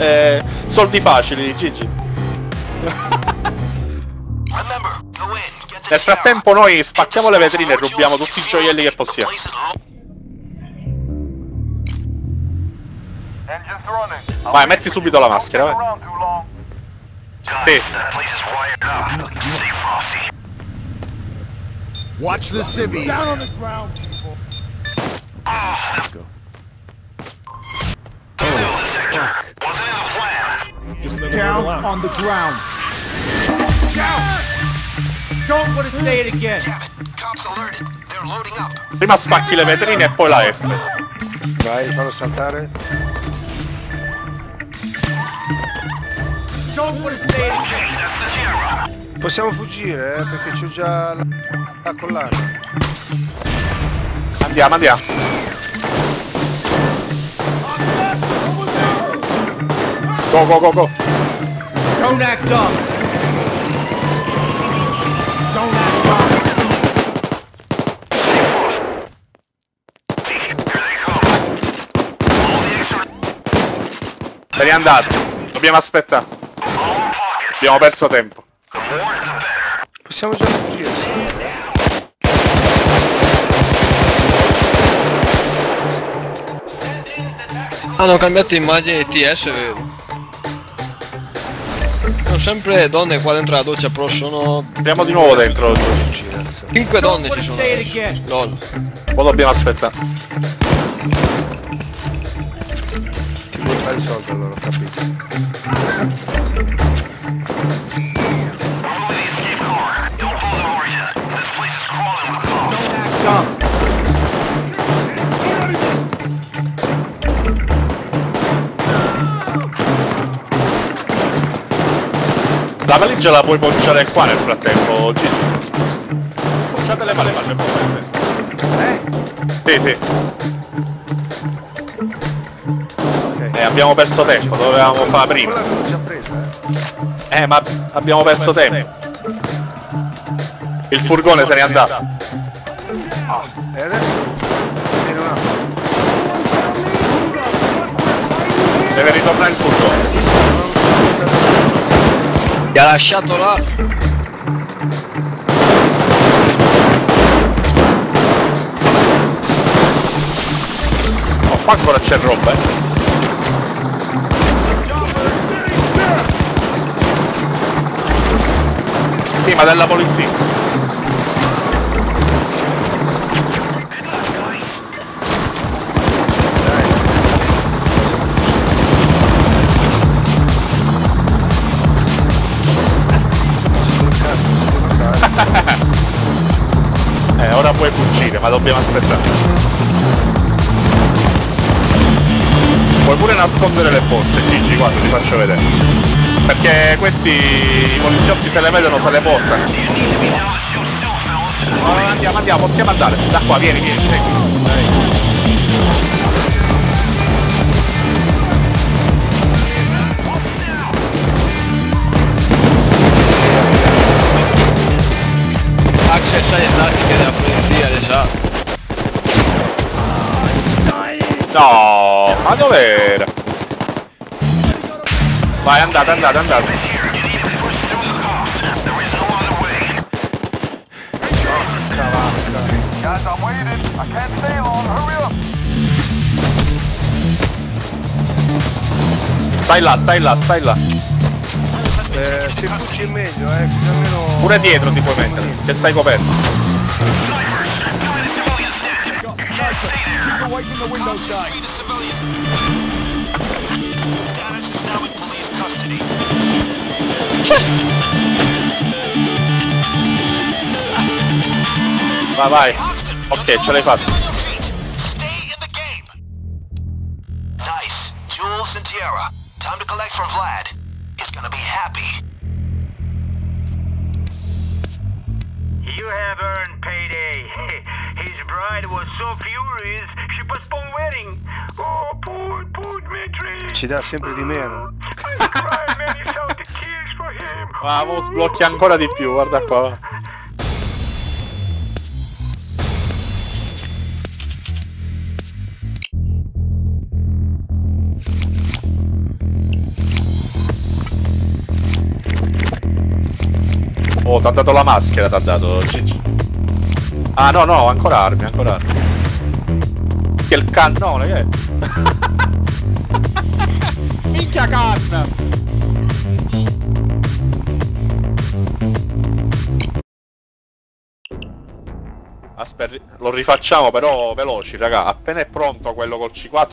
soldi facili, Gigi. Nel frattempo noi spacchiamo le vetrine e rubiamo tutti i gioielli che possiamo. Vai, metti subito la maschera, vai. Sì. Watch the civvies. Down on the ground. Let's go. Down on the ground. Down. Don't want to say it again. Prima spacchi le vetrine e poi la F. Vai, fallo saltare. Don't want to say it again. Possiamo fuggire, perché c'ho già la collana. Andiamo, andiamo. Go, go, go, go. Don't act up. Don't act up. Se n'è andato. Dobbiamo aspettare. Abbiamo perso tempo. Possiamo già fuggire. Hanno cambiato immagine di TS, vedo. Sono sempre donne qua dentro la doccia, però sono... Andiamo di nuovo dentro. 5 donne ci sono adesso. Lol. Poi dobbiamo aspettare. Ti vuoi fare i soldi allora, ho capito. La valigia la puoi poggiare qua nel frattempo, Gigi. Poggiate le valigie, c'è potente. Sì, sì. Okay. Abbiamo perso tempo, dovevamo fare prima. Quella l'ho già presa, ma abbiamo perso tempo. Il furgone se n'è andato. E adesso viene un altro. Deve ritornare il furgone. Mi ha lasciato là. Oh, qua ancora c'è roba, Sì, ma della polizia. Ora puoi fuggire, ma dobbiamo aspettare. Puoi pure nascondere le borse, Gigi, guarda, ti faccio vedere. Perché questi, i poliziotti se le vedono, se le portano. Andiamo, andiamo, possiamo andare. Da qua, vieni, vieni, segui. Accessa le tattiche della polizia, le sa. No, ma dov'era? Vai, andate, andate, andate. Stai là, stai là, stai là. Se fuggi è meglio, almeno... Pure dietro ti puoi mettere, che stai coperto. Vai, vai. Ok, ce l'hai fatta. Nice. Jules and Tierra. Time to collect from Vlad. He's gonna be happy. You have earned payday. His bride was so furious, she postponed wedding. Oh, poor Dmitri. Ci dà sempre di meno. I cried many salty tears for him. Ah, mo sblocchi ancora di più, guarda qua. Oh, t'ha dato la maschera, t'ha dato. Ah no, no, ancora armi, ancora armi. Che il cannone, che è? Minchia canna! Aspetta, lo rifacciamo però veloci, raga. Appena è pronto quello col C4